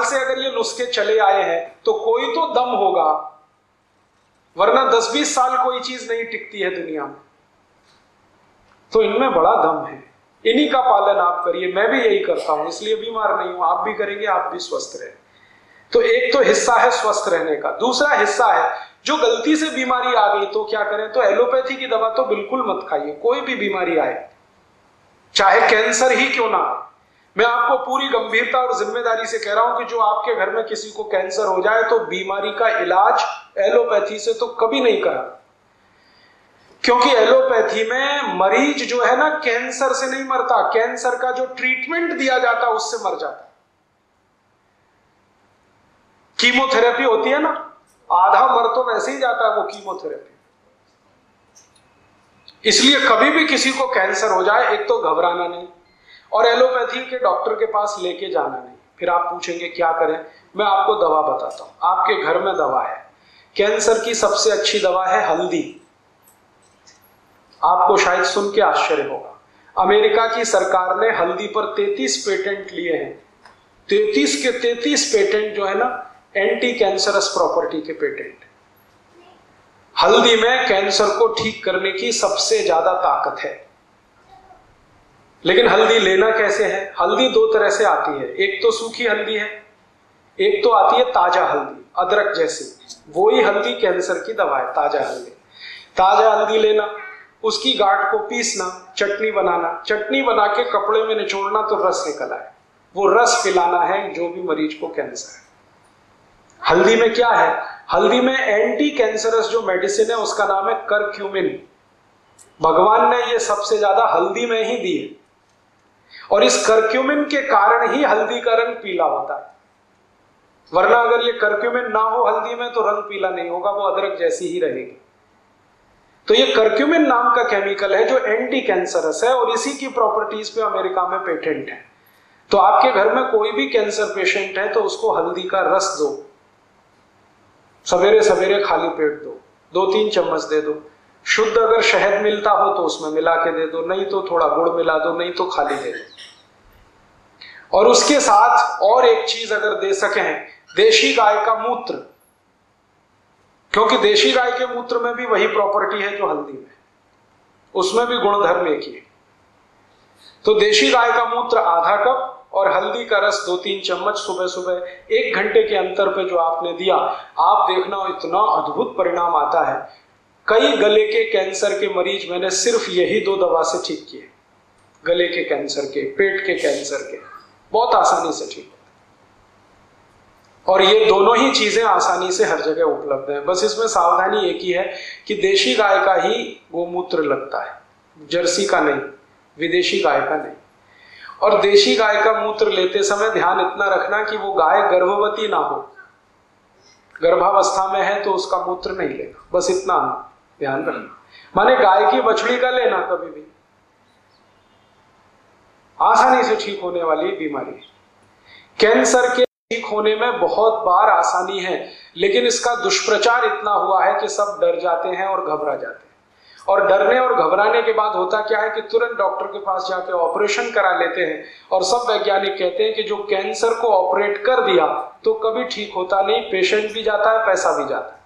से अगर ये नुस्खे चले आए हैं तो कोई तो दम होगा, वरना 10-20 साल कोई चीज नहीं टिकती है दुनिया में। तो इनमें बड़ा दम है, इन्हीं का पालन आप करिए। मैं भी यही करता हूं, इसलिए बीमार नहीं हूं। आप भी करेंगे, आप भी स्वस्थ रहे। तो एक तो हिस्सा है स्वस्थ रहने का। दूसरा हिस्सा है जो गलती से बीमारी आ गई तो क्या करें? तो एलोपैथी की दवा तो बिल्कुल मत खाइए। कोई भी बीमारी आए, चाहे कैंसर ही क्यों ना आए, मैं आपको पूरी गंभीरता और जिम्मेदारी से कह रहा हूं कि जो आपके घर में किसी को कैंसर हो जाए तो बीमारी का इलाज एलोपैथी से तो कभी नहीं करा, क्योंकि एलोपैथी में मरीज जो है ना कैंसर से नहीं मरता, कैंसर का जो ट्रीटमेंट दिया जाता उससे मर जाता। कीमोथेरेपी होती है ना, आधा मर तो वैसे ही जाता है वो कीमोथेरेपी। इसलिए कभी भी किसी को कैंसर हो जाए, एक तो घबराना नहीं और एलोपैथी के डॉक्टर के पास लेके जाना नहीं। फिर आप पूछेंगे क्या करें? मैं आपको दवा बताता हूं। आपके घर में दवा है, कैंसर की सबसे अच्छी दवा है हल्दी। आपको शायद सुन के आश्चर्य होगा, अमेरिका की सरकार ने हल्दी पर 33 पेटेंट लिए हैं। 33 के 33 पेटेंट जो है ना एंटी कैंसरस प्रॉपर्टी के पेटेंट। हल्दी में कैंसर को ठीक करने की सबसे ज्यादा ताकत है। लेकिन हल्दी लेना कैसे है? हल्दी दो तरह से आती है, एक तो सूखी हल्दी है, एक तो आती है ताजा हल्दी, अदरक जैसी। वो ही हल्दी कैंसर की दवा है, ताजा हल्दी। ताजा हल्दी लेना, उसकी गांठ को पीसना, चटनी बनाना, चटनी बना के कपड़े में निचोड़ना तो रस निकल आए, वो रस पिलाना है जो भी मरीज को कैंसर है। हल्दी में क्या है? हल्दी में एंटी कैंसरस जो मेडिसिन है उसका नाम है करक्यूमिन। भगवान ने ये सबसे ज्यादा हल्दी में ही दी है और इस करक्यूमिन के कारण ही हल्दी का रंग पीला होता है। वरना अगर ये करक्यूमिन ना हो हल्दी में तो रंग पीला नहीं होगा, वो अदरक जैसी ही रहेगी। तो ये करक्यूमिन नाम का केमिकल है जो एंटी कैंसरस है और इसी की प्रॉपर्टीज पे अमेरिका में पेटेंट है। तो आपके घर में कोई भी कैंसर पेशेंट है तो उसको हल्दी का रस दो, सवेरे सवेरे खाली पेट दो, 2-3 चम्मच दे दो। शुद्ध अगर शहद मिलता हो तो उसमें मिला के दे दो, नहीं तो थोड़ा गुड़ मिला दो, नहीं तो खाली दे दो। और उसके साथ और एक चीज अगर दे सकें, देशी गाय का मूत्र, क्योंकि देशी गाय के मूत्र में भी वही प्रॉपर्टी है जो हल्दी में, उसमें भी गुणधर्म एक ही। तो देशी गाय का मूत्र आधा कप और हल्दी का रस 2-3 चम्मच सुबह सुबह 1 घंटे के अंतर पे जो आपने दिया, आप देखना इतना अद्भुत परिणाम आता है। कई गले के कैंसर के मरीज मैंने सिर्फ यही 2 दवा से ठीक किए, गले के कैंसर के, पेट के कैंसर के, बहुत आसानी से ठीक होते। और ये दोनों ही चीजें आसानी से हर जगह उपलब्ध है। बस इसमें सावधानी एक ही है कि देशी गाय का ही गोमूत्र लगता है, जर्सी का नहीं, विदेशी गाय का नहीं। और देशी गाय का मूत्र लेते समय ध्यान इतना रखना कि वो गाय गर्भवती ना हो, गर्भावस्था में है तो उसका मूत्र नहीं लेना, बस इतना ध्यान रखना। माने गाय की बछड़ी का लेना कभी भी, आसानी से ठीक होने वाली बीमारी। कैंसर के ठीक होने में बहुत बार आसानी है, लेकिन इसका दुष्प्रचार इतना हुआ है कि सब डर जाते हैं और घबरा जाते हैं। और डरने और घबराने के बाद होता क्या है कि तुरंत डॉक्टर के पास जाके ऑपरेशन करा लेते हैं और सब वैज्ञानिक कहते हैं कि जो कैंसर को ऑपरेट कर दिया तो कभी ठीक होता नहीं, पेशेंट भी जाता है, पैसा भी जाता है।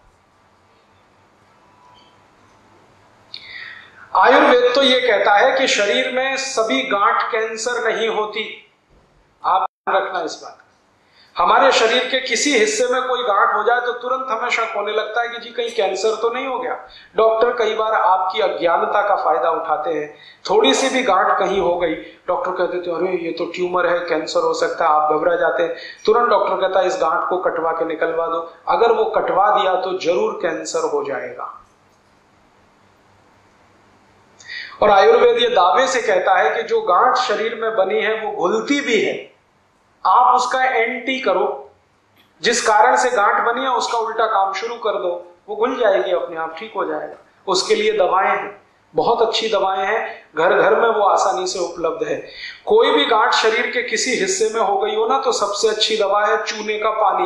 आयुर्वेद तो ये कहता है कि शरीर में सभी गांठ कैंसर नहीं होती। आप ध्यान रखना इस बात। हमारे शरीर के किसी हिस्से में कोई गांठ हो जाए तो तुरंत हमें शक होने लगता है कि जी कहीं कैंसर तो नहीं हो गया। डॉक्टर कई बार आपकी अज्ञानता का फायदा उठाते हैं। थोड़ी सी भी गांठ कहीं हो गई, डॉक्टर कहते थे अरे ये तो ट्यूमर है, कैंसर हो सकता है, आप घबरा जाते हैं। तुरंत डॉक्टर कहता है इस गांठ को कटवा के निकलवा दो। अगर वो कटवा दिया तो जरूर कैंसर हो जाएगा। और आयुर्वेद ये दावे से कहता है कि जो गांठ शरीर में बनी है वो घुलती भी है, आप उसका एंटी करो। जिस कारण से गांठ बनी है उसका उल्टा काम शुरू कर दो, वो घुल जाएगी, अपने आप ठीक हो जाएगा। उसके लिए दवाएं हैं, बहुत अच्छी दवाएं हैं, घर घर में वो आसानी से उपलब्ध है। कोई भी गांठ शरीर के किसी हिस्से में हो गई हो ना तो सबसे अच्छी दवा है चूने का पानी।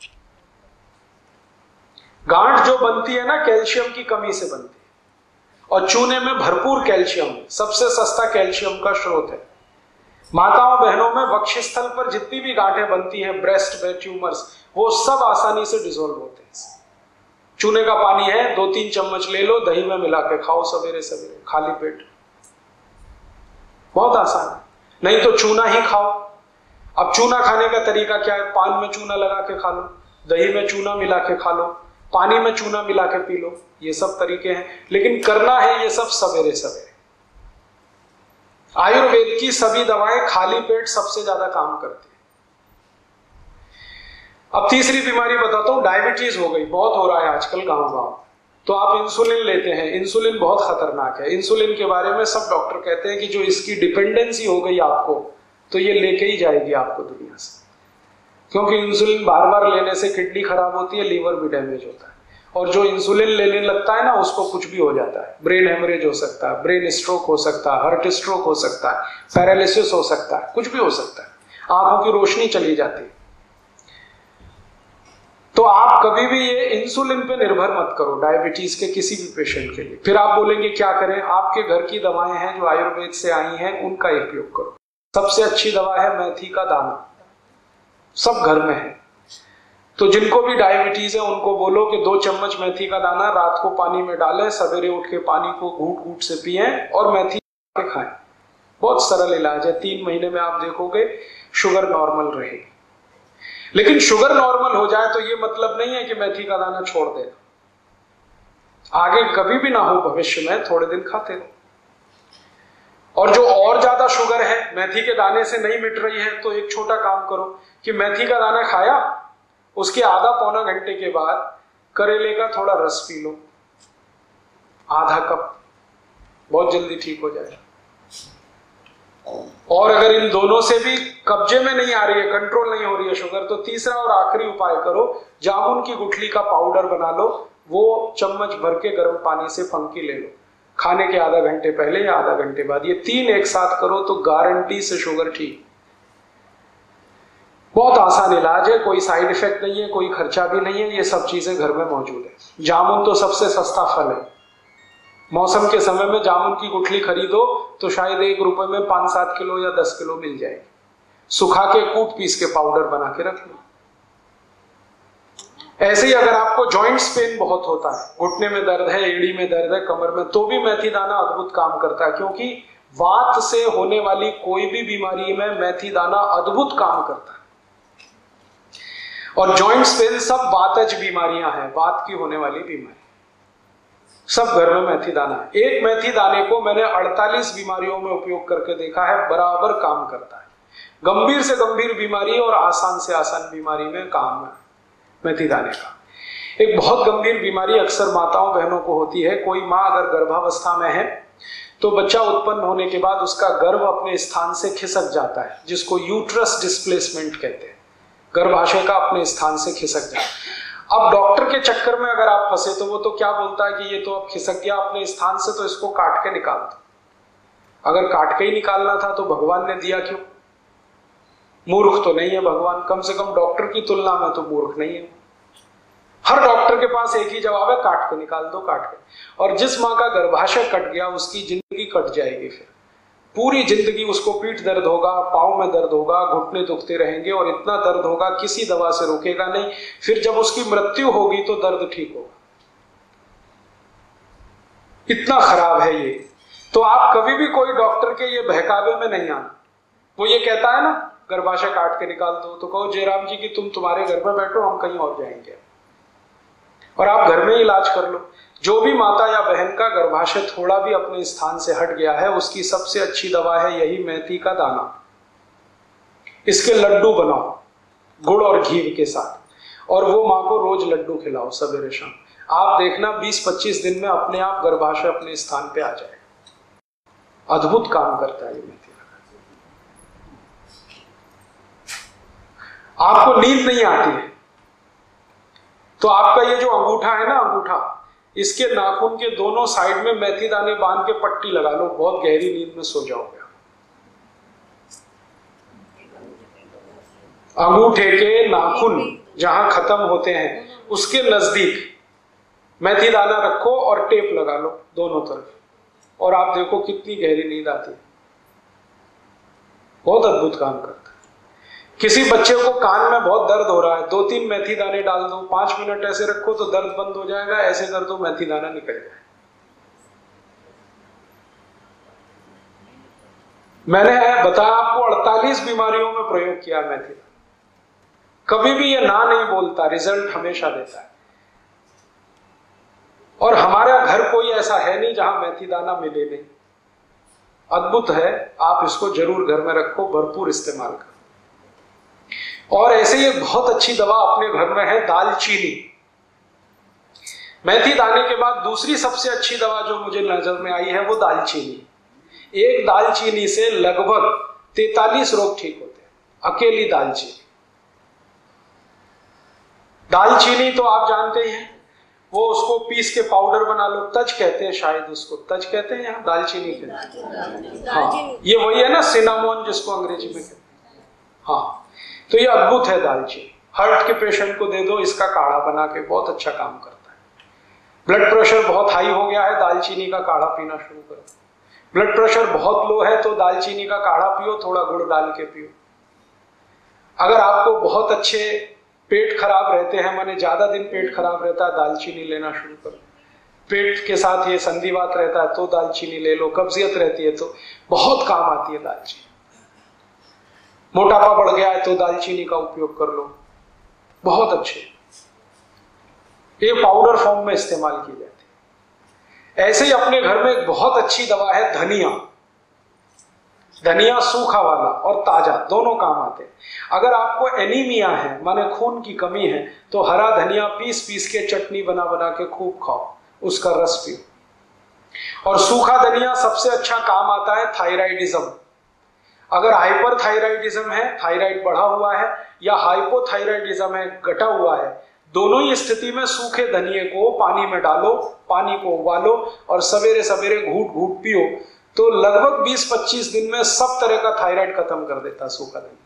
गांठ जो बनती है ना कैल्शियम की कमी से बनती है और चूने में भरपूर कैल्शियम, सबसे सस्ता कैल्शियम का स्रोत है। माताओं बहनों में वक्षस्थल पर जितनी भी गांठें बनती हैं, ब्रेस्ट में ट्यूमर्स, वो सब आसानी से डिसॉल्व होते हैं। चूने का पानी है, 2-3 चम्मच ले लो, दही में मिला के खाओ सवेरे सवेरे खाली पेट, बहुत आसान है। नहीं तो चूना ही खाओ। अब चूना खाने का तरीका क्या है? पान में चूना लगा के खा लो, दही में चूना मिला के खा लो, पानी में चूना मिला के पी लो, ये सब तरीके हैं। लेकिन करना है ये सब सवेरे सवेरे। आयुर्वेद की सभी दवाएं खाली पेट सबसे ज्यादा काम करती है। अब तीसरी बीमारी बताता हूं, डायबिटीज हो गई, बहुत हो रहा है आजकल गांव गांव। तो आप इंसुलिन लेते हैं, इंसुलिन बहुत खतरनाक है। इंसुलिन के बारे में सब डॉक्टर कहते हैं कि जो इसकी डिपेंडेंसी हो गई आपको, तो ये लेके ही जाएगी आपको दुनिया से। क्योंकि इंसुलिन बार बार लेने से किडनी खराब होती है, लीवर भी डैमेज होता है। और जो इंसुलिन लेने लगता है ना, उसको कुछ भी हो जाता है। ब्रेन हेमरेज हो सकता है, ब्रेन स्ट्रोक हो सकता है, हार्ट स्ट्रोक हो सकता है, पैरालिसिस हो सकता है, कुछ भी हो सकता है, आंखों की रोशनी चली जाती है। तो आप कभी भी ये इंसुलिन पे निर्भर मत करो डायबिटीज के किसी भी पेशेंट के लिए। फिर आप बोलेंगे क्या करें? आपके घर की दवाएं हैं जो आयुर्वेद से आई हैं, उनका उपयोग करो। सबसे अच्छी दवा है मेथी का दाना, सब घर में है। तो जिनको भी डायबिटीज है उनको बोलो कि 2 चम्मच मेथी का दाना रात को पानी में डालें, सवेरे उठ के पानी को घूंट घूंट से पिएं और मेथी के खाएं। बहुत सरल इलाज है, 3 महीने में आप देखोगे शुगर नॉर्मल रहेगी। लेकिन शुगर नॉर्मल हो जाए तो ये मतलब नहीं है कि मेथी का दाना छोड़ देना। आगे कभी भी ना हो भविष्य में, थोड़े दिन खाते रहो। और जो और ज्यादा शुगर है, मेथी के दाने से नहीं मिट रही है, तो एक छोटा काम करो कि मेथी का दाना खाया, उसके आधा पौना घंटे के बाद करेले का थोड़ा रस पी लो, आधा कप, बहुत जल्दी ठीक हो जाएगा। और अगर इन दोनों से भी कब्जे में नहीं आ रही है, कंट्रोल नहीं हो रही है शुगर, तो तीसरा और आखिरी उपाय करो, जामुन की गुठली का पाउडर बना लो, वो चम्मच भर के गर्म पानी से फंकी ले लो, खाने के आधा घंटे पहले या आधा घंटे बाद। ये 3 एक साथ करो तो गारंटी से शुगर ठीक। बहुत आसान इलाज है, कोई साइड इफेक्ट नहीं है, कोई खर्चा भी नहीं है, ये सब चीजें घर में मौजूद है। जामुन तो सबसे सस्ता फल है। मौसम के समय में जामुन की गुठली खरीदो तो शायद 1 रुपए में 5-7 किलो या 10 किलो मिल जाएगी। सुखा के कूट पीस के पाउडर बना के रख लो। ऐसे ही अगर आपको जॉइंट्स पेन बहुत होता है, घुटने में दर्द है, एड़ी में दर्द है, कमर में, तो भी मेथी दाना अद्भुत काम करता है। क्योंकि वात से होने वाली कोई भी बीमारी में मेथी दाना अद्भुत काम करता है। और जॉइंट्स पेन सब वातज बीमारियां हैं, वात की होने वाली बीमारी, सब घर में मेथी दाना है। एक मेथी दाने को मैंने 48 बीमारियों में उपयोग करके देखा है, बराबर काम करता है। गंभीर से गंभीर बीमारी और आसान से आसान बीमारी में काम है मेथी दाने का। एक बहुत गंभीर बीमारी अक्सर माताओं बहनों को होती है। कोई माँ अगर गर्भावस्था में है तो बच्चा उत्पन्न होने के बाद उसका गर्भ अपने स्थान से खिसक जाता है, जिसको यूट्रस डिस्प्लेसमेंट कहते हैं। गर्भाशय का अपने स्थान से खिसक जाता है। अब डॉक्टर के चक्कर में अगर आप फंसे तो वो तो क्या बोलता है कि ये तो अब खिसक गया अपने स्थान से, तो इसको काट के निकाल दो। अगर काट के ही निकालना था तो भगवान ने दिया क्यों? मूर्ख तो नहीं है भगवान, कम से कम डॉक्टर की तुलना में तो मूर्ख नहीं है। हर डॉक्टर के पास एक ही जवाब है, काट के निकाल दो, काट के। और जिस माँ का गर्भाशय कट गया उसकी जिंदगी कट जाएगी। फिर पूरी जिंदगी उसको पीठ दर्द होगा, पाँव में दर्द होगा, घुटने दुखते रहेंगे और इतना दर्द होगा किसी दवा से रोकेगा नहीं। फिर जब उसकी मृत्यु होगी तो दर्द ठीक होगा। इतना खराब है ये। तो आप कभी भी कोई डॉक्टर के ये बहकावे में नहीं आना। वो ये कहता है ना गर्भाशय काट के निकाल दो, तो कहो जयराम जी की तुम तुम्हारे घर में बैठो, हम कहीं और जाएंगे, और आप घर में ही इलाज कर लो। जो भी माता या बहन का गर्भाशय थोड़ा भी अपने स्थान से हट गया है, उसकी सबसे अच्छी दवा है यही मेथी का दाना। इसके लड्डू बनाओ गुड़ और घी के साथ, और वो माँ को रोज लड्डू खिलाओ सवेरे शाम। आप देखना 20-25 दिन में अपने आप गर्भाशय अपने स्थान पे आ जाएगा। अद्भुत काम करता है ये मेथी। आपको नींद नहीं आती है तो आपका ये जो अंगूठा है ना, अंगूठा, इसके नाखून के दोनों साइड में मेथी दाने बांध के पट्टी लगा लो, बहुत गहरी नींद में सो जाओगे। अंगूठे के नाखून जहां खत्म होते हैं उसके नजदीक मेथी दाना रखो और टेप लगा लो दोनों तरफ, और आप देखो कितनी गहरी नींद आती है। बहुत अद्भुत काम करता है। किसी बच्चे को कान में बहुत दर्द हो रहा है, 2-3 मेथी दाने डाल दो, 5 मिनट ऐसे रखो तो दर्द बंद हो जाएगा, ऐसे कर दो मेथी दाना निकल जाए। मैंने बताया आपको 48 बीमारियों में प्रयोग किया मेथी दाना, कभी भी ये ना नहीं बोलता, रिजल्ट हमेशा देता है। और हमारा घर कोई ऐसा है नहीं जहां मेथी दाना मिले नहीं। अद्भुत है, आप इसको जरूर घर में रखो, भरपूर इस्तेमाल करो। और ऐसे ही एक बहुत अच्छी दवा अपने घर में है दालचीनी। मेथी दाने के बाद दूसरी सबसे अच्छी दवा जो मुझे नजर में आई है वो दालचीनी। एक दालचीनी से लगभग 43 रोग ठीक होते हैं, अकेली दालचीनी। दालचीनी तो आप जानते ही हैं, वो उसको पीस के पाउडर बना लो, तज कहते हैं, शायद उसको तज कहते हैं, यहाँ दालचीनी कहते हैं। हाँ, ये वही है ना सिनामोन जिसको अंग्रेजी में कहते हैं। हाँ, तो ये अद्भुत है दालचीनी। हार्ट के पेशेंट को दे दो, इसका काढ़ा बना के बहुत अच्छा काम करता है। ब्लड प्रेशर बहुत हाई हो गया है, दालचीनी का काढ़ा पीना शुरू करो। ब्लड प्रेशर बहुत लो है तो दालचीनी का काढ़ा पियो, थोड़ा गुड़ डाल के पियो। अगर आपको बहुत अच्छे पेट खराब रहते हैं, माने ज्यादा दिन पेट खराब रहता है, दालचीनी लेना शुरू करो। पेट के साथ ये संधिवात रहता है तो दालचीनी ले लो, कब्जियत रहती है तो बहुत काम आती है दालचीनी। मोटापा बढ़ गया है तो दालचीनी का उपयोग कर लो, बहुत अच्छे। ये पाउडर फॉर्म में इस्तेमाल की जाती है। ऐसे ही अपने घर में एक बहुत अच्छी दवा है धनिया। धनिया सूखा वाला और ताजा दोनों काम आते हैं। अगर आपको एनीमिया है, माने खून की कमी है, तो हरा धनिया पीस पीस के चटनी बना बना के खूब खाओ, उसका रस पियो। और सूखा धनिया सबसे अच्छा काम आता है थायराइडिज्म। अगर हाइपरथायराइडिज्म है, थायराइड बढ़ा हुआ है, या हाइपोथायराइडिज्म है, घटा हुआ है, दोनों ही स्थिति में सूखे धनिये को पानी में डालो, पानी को उबालो और सवेरे सवेरे घूट घूट पियो, तो लगभग 20-25 दिन में सब तरह का थायराइड खत्म कर देता सूखा धनिया।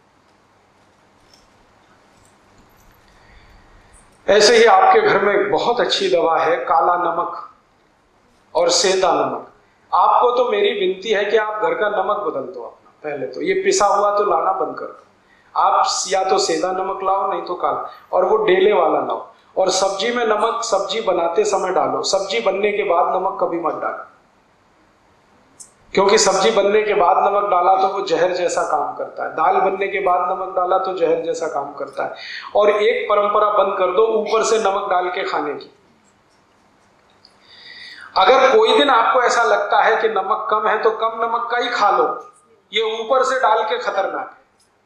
ऐसे ही आपके घर में बहुत अच्छी दवा है काला नमक और सेंधा नमक। आपको तो मेरी विनती है कि आप घर का नमक बदल दो अपना। पहले तो ये पिसा हुआ तो लाना बंद कर दो, आप या तो सेंधा नमक लाओ नहीं तो काला, और वो डेले वाला लाओ। और सब्जी में नमक सब्जी बनाते समय डालो, सब्जी बनने के बाद नमक कभी मत डालो, क्योंकि सब्जी बनने के बाद नमक डाला तो वो जहर जैसा काम करता है। दाल बनने के बाद नमक डाला तो जहर जैसा काम करता है। और एक परंपरा बंद कर दो ऊपर से नमक डाल के खाने की। अगर कोई दिन आपको ऐसा लगता है कि नमक कम है तो कम नमक का ही खा लो, ये ऊपर से डाल के खतरनाक है।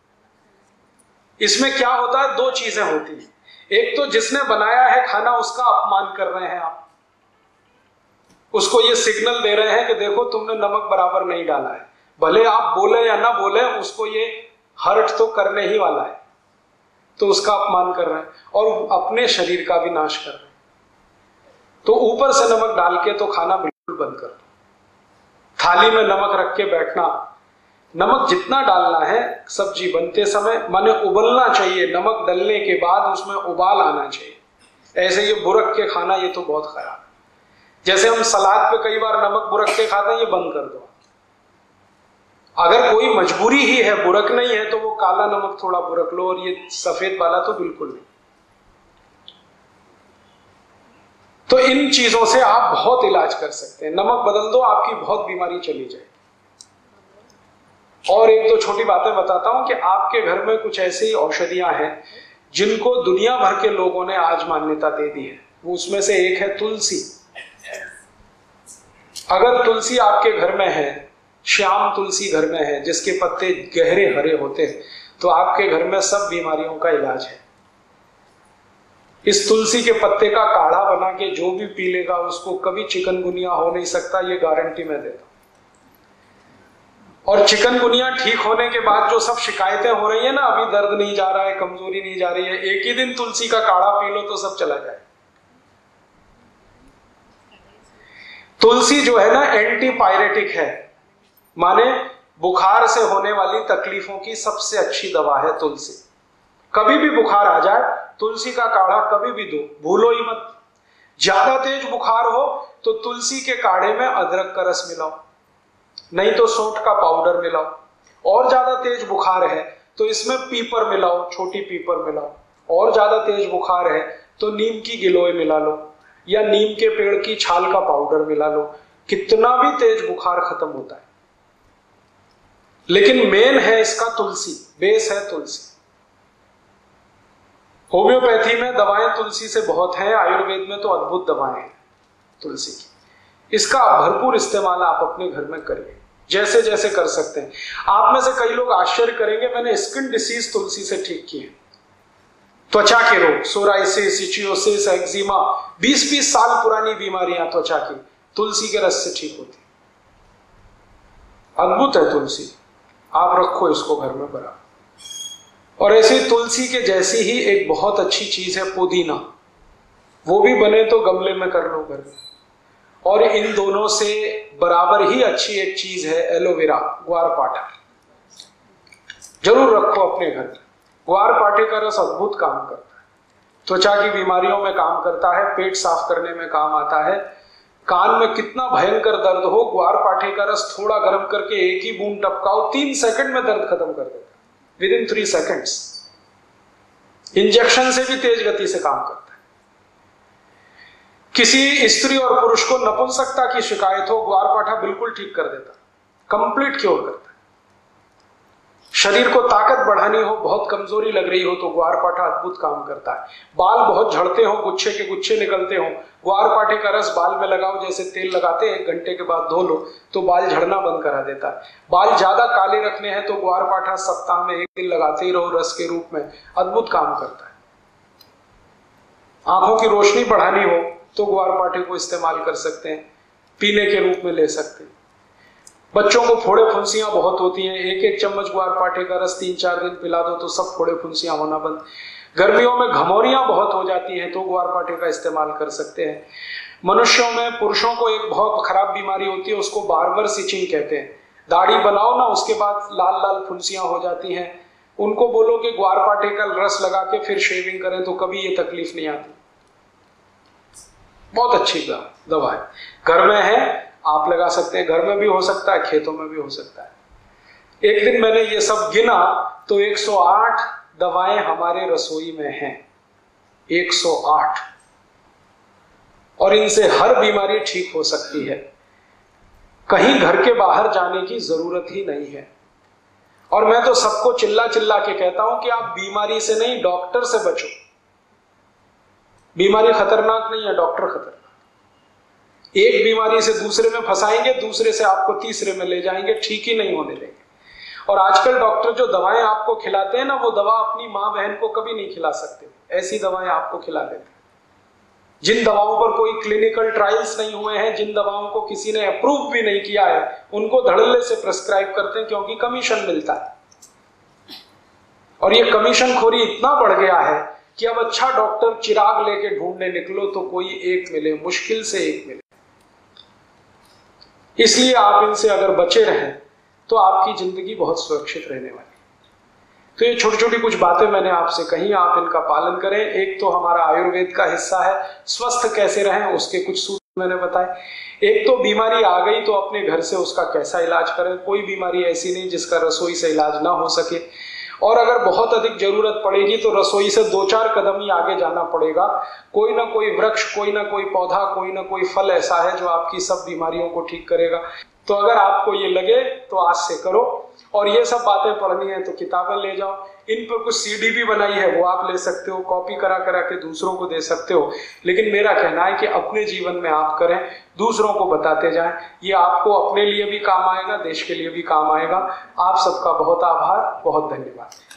इसमें क्या होता है, दो चीजें होती हैं। एक तो जिसने बनाया है खाना उसका अपमान कर रहे हैं आप, उसको ये सिग्नल दे रहे हैं कि देखो तुमने नमक बराबर नहीं डाला है। भले आप बोले या ना बोले, उसको ये हर्ट तो करने ही वाला है, तो उसका अपमान कर रहे हैं और अपने शरीर का भी नाश कर रहे हैं। तो ऊपर से नमक डाल के तो खाना बिल्कुल बंद कर दो। थाली में नमक रख के बैठना, नमक जितना डालना है सब्जी बनते समय, माने उबलना चाहिए, नमक डलने के बाद उसमें उबाल आना चाहिए। ऐसे ये बुरक के खाना, ये तो बहुत खराब है। जैसे हम सलाद पे कई बार नमक बुरक के खाते हैं, ये बंद कर दो। अगर कोई मजबूरी ही है, बुरक नहीं है, तो वो काला नमक थोड़ा बुरक लो, और ये सफेद वाला तो बिल्कुल नहीं। तो इन चीजों से आप बहुत इलाज कर सकते हैं। नमक बदल दो, आपकी बहुत बीमारी चली जाएगी। और एक दो छोटी बातें बताता हूं कि आपके घर में कुछ ऐसी औषधियां हैं जिनको दुनिया भर के लोगों ने आज मान्यता दे दी है। वो उसमें से एक है तुलसी। अगर तुलसी आपके घर में है, श्याम तुलसी घर में है जिसके पत्ते गहरे हरे होते हैं, तो आपके घर में सब बीमारियों का इलाज है। इस तुलसी के पत्ते का काढ़ा बना के जो भी पी लेगा उसको कभी चिकनगुनिया हो नहीं सकता, ये गारंटी मैं देता हूं। और चिकनगुनिया ठीक होने के बाद जो सब शिकायतें हो रही है ना, अभी दर्द नहीं जा रहा है, कमजोरी नहीं जा रही है, एक ही दिन तुलसी का काढ़ा पी लो तो सब चला जाए। तुलसी जो है ना एंटीपायरेटिक है, माने बुखार से होने वाली तकलीफों की सबसे अच्छी दवा है तुलसी। कभी भी बुखार आ जाए, तुलसी का काढ़ा कभी भी दो, भूलो ही मत। ज्यादा तेज बुखार हो तो तुलसी के काढ़े में अदरक का रस मिलाओ, नहीं तो सौंठ का पाउडर मिलाओ और ज्यादा तेज बुखार है तो इसमें पीपर मिलाओ, छोटी पीपर मिलाओ। और ज्यादा तेज बुखार है तो नीम की गिलोय मिला लो या नीम के पेड़ की छाल का पाउडर मिला लो। कितना भी तेज बुखार खत्म होता है। लेकिन मेन है इसका तुलसी, बेस है तुलसी। होम्योपैथी में दवाएं तुलसी से बहुत हैं, आयुर्वेद में तो अद्भुत दवाएं हैं तुलसी की। इसका भरपूर इस्तेमाल आप अपने घर में करिए, जैसे जैसे कर सकते हैं। आप में से कई लोग आश्चर्य करेंगे, मैंने स्किन डिसीज तुलसी से ठीक किए, त्वचा के रोग, सोराइसिस, इचियोसिस, एक्जिमा, 20-20 साल पुरानी बीमारियां त्वचा की तुलसी के रस से ठीक होती। अद्भुत है तुलसी, आप रखो इसको घर में बराबर। और ऐसी तुलसी के जैसी ही एक बहुत अच्छी चीज है पुदीना, वो भी बने तो गमले में कर लो घर में। और इन दोनों से बराबर ही अच्छी एक चीज है एलोवेरा, ग्वारपाठा। जरूर रखो अपने घर में। ग्वारपाठे का रस अद्भुत काम करता है, त्वचा की बीमारियों में काम करता है, पेट साफ करने में काम आता है। कान में कितना भयंकर दर्द हो, ग्वारपाठे का रस थोड़ा गर्म करके एक ही बूंद टपकाओ, 3 सेकंड में दर्द खत्म कर देता है, विदिन 3 सेकंड्स। इंजेक्शन से भी तेज गति से काम करता है। किसी स्त्री और पुरुष को नपुंसकता की शिकायत हो, ग्वारपाठा बिल्कुल ठीक कर देता, कंप्लीट क्योर करता है। शरीर को ताकत बढ़ानी हो, बहुत कमजोरी लग रही हो तो ग्वारपाठा अद्भुत काम करता है। बाल बहुत झड़ते हो, गुच्छे के गुच्छे निकलते हो, ग्वारपाठे का रस बाल में लगाओ, जैसे तेल लगाते हैं, 1 घंटे के बाद धो लो तो बाल झड़ना बंद करा देता है। बाल ज्यादा काले रखने हैं तो ग्वारपाठा सप्ताह में 1 दिन लगाते ही रहो रस के रूप में, अद्भुत काम करता है। आंखों की रोशनी बढ़ानी हो तो ग्वारपाठे को इस्तेमाल कर सकते हैं, पीने के रूप में ले सकते हैं। बच्चों को फोड़े फुंसियां बहुत होती हैं, 1-1 चम्मच ग्वारपाठे का रस 3-4 दिन पिला दो तो सब फोड़े फुंसियां होना बंद। गर्मियों में घमौरियां बहुत हो जाती हैं तो ग्वारपाठे का इस्तेमाल कर सकते हैं। मनुष्यों में, पुरुषों को एक बहुत खराब बीमारी होती है, उसको बार्बर सिचिंग कहते हैं। दाढ़ी बनाओ ना, उसके बाद लाल लाल फुंसियां हो जाती हैं, उनको बोलो कि ग्वारपाठे का रस लगा के फिर शेविंग करें तो कभी ये तकलीफ नहीं आती। बहुत अच्छी दवा है, घर में है, आप लगा सकते हैं। घर में भी हो सकता है, खेतों में भी हो सकता है। एक दिन मैंने ये सब गिना तो 108 दवाएं हमारे रसोई में हैं, 108। और इनसे हर बीमारी ठीक हो सकती है, कहीं घर के बाहर जाने की जरूरत ही नहीं है। और मैं तो सबको चिल्ला चिल्ला के कहता हूं कि आप बीमारी से नहीं, डॉक्टर से बचो। बीमारी खतरनाक नहीं है, डॉक्टर खतरनाक। एक बीमारी से दूसरे में फंसाएंगे, दूसरे से आपको तीसरे में ले जाएंगे, ठीक ही नहीं होने देंगे। और आजकल डॉक्टर जो दवाएं आपको खिलाते हैं ना, वो दवा अपनी माँ बहन को कभी नहीं खिला सकते, ऐसी दवाएं आपको खिला देते हैं। जिन दवाओं पर कोई क्लिनिकल ट्रायल्स नहीं हुए हैं, जिन दवाओं को किसी ने अप्रूव भी नहीं किया है, उनको धड़ल्ले से प्रेस्क्राइब करते हैं क्योंकि कमीशन मिलता है। और ये कमीशन खोरी इतना बढ़ गया है कि अब अच्छा डॉक्टर चिराग लेके ढूंढने निकलो तो कोई एक मिले, मुश्किल से एक मिले। इसलिए आप इनसे अगर बचे रहें तो आपकी जिंदगी बहुत सुरक्षित रहने वाली। तो ये छोटी छोटी कुछ बातें मैंने आपसे कही, आप इनका पालन करें। एक तो हमारा आयुर्वेद का हिस्सा है, स्वस्थ कैसे रहें उसके कुछ सूत्र मैंने बताए। एक तो बीमारी आ गई तो अपने घर से उसका कैसा इलाज करें। कोई बीमारी ऐसी नहीं जिसका रसोई से इलाज ना हो सके, और अगर बहुत अधिक जरूरत पड़ेगी तो रसोई से 2-4 कदम ही आगे जाना पड़ेगा। कोई ना कोई वृक्ष, कोई ना कोई पौधा, कोई ना कोई फल ऐसा है जो आपकी सब बीमारियों को ठीक करेगा। तो अगर आपको ये लगे तो आज से करो। और ये सब बातें पढ़नी है तो किताबें ले जाओ, इन पर कुछ सीडी भी बनाई है, वो आप ले सकते हो, कॉपी करा करा के दूसरों को दे सकते हो। लेकिन मेरा कहना है कि अपने जीवन में आप करें, दूसरों को बताते जाएं। ये आपको अपने लिए भी काम आएगा, देश के लिए भी काम आएगा। आप सबका बहुत आभार, बहुत धन्यवाद।